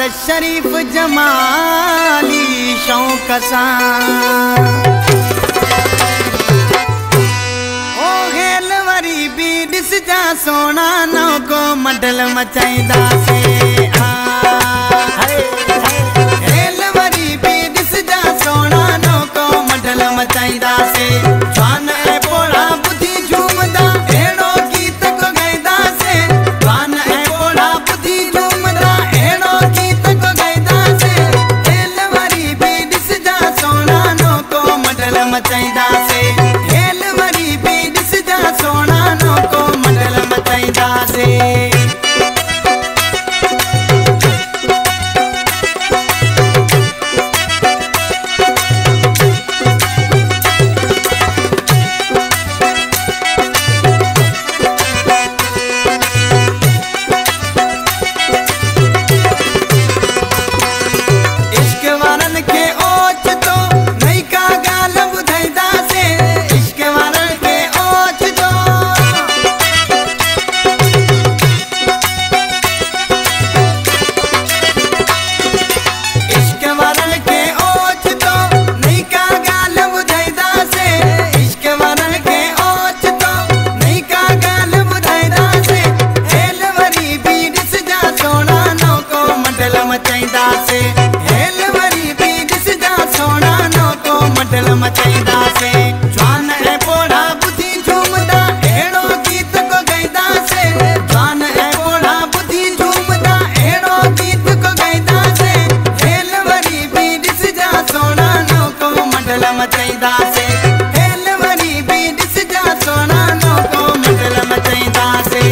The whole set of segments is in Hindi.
लाल शरीफ जमाली शौक सां ओ हेल वरी भी ॾिस जा सोना नौको मडल मचाईंदा से हेल वरी भी ॾिस जा सोना नौको मडल मचाईंदा से जवान ऐं पोड़ा ॿुधी झूमदा अहिड़ो गीत को ॻाईंदा से जवान ऐं पोड़ा ॿुधी झूमदा अहिड़ो गीत को ॻाईंदा से हेल वरी भी ॾिस जा सोना नौको मडल मचाईंदा से हेल वरी भी ॾिस जा सोना नौको मडल मचाईंदा से मचाईंदा से जवान ऐं पोड़ा ॿुधी झूमदा अहिड़ो गीत को ॻाईंदा से जवान ऐं पोड़ा ॿुधी झूमदा अहिड़ो गीत को ॻाईंदा से हेल वरी भी ॾिस जा सोना नौको मडल मचाईंदा से हेल वरी भी ॾिस जा सोना नौको मडल मचाईंदा से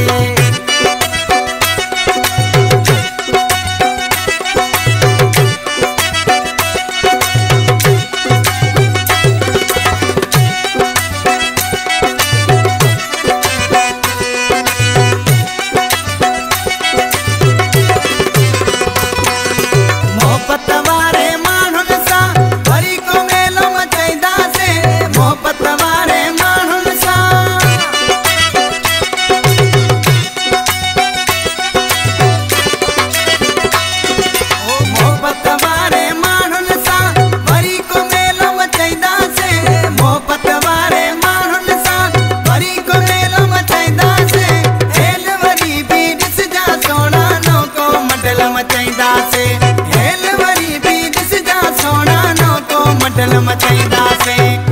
मचाईंदा से